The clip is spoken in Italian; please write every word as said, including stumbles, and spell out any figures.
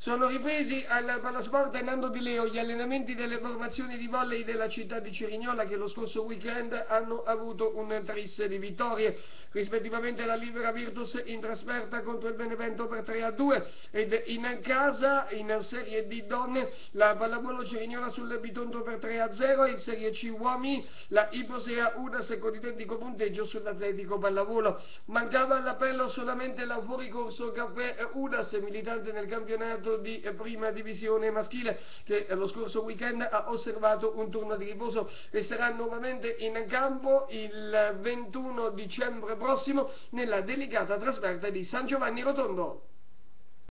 Sono ripresi al Palasport Nando Di Leo gli allenamenti delle formazioni di volley della città di Cerignola, che lo scorso weekend hanno avuto un tris di vittorie, rispettivamente la Libera Virtus in trasferta contro il Benevento per tre a due ed in casa in Serie D donne la Pallavolo Cerignola sul Bitonto per tre a zero, in Serie C uomini la Iposea Udas con identico punteggio sull'Atletico Pallavolo. Mancava all'appello solamente la fuoricorso Caffè Udas, militante nel campionato di prima divisione maschile, che lo scorso weekend ha osservato un turno di riposo e sarà nuovamente in campo il ventuno dicembre prossimo nella delicata trasferta di San Giovanni Rotondo.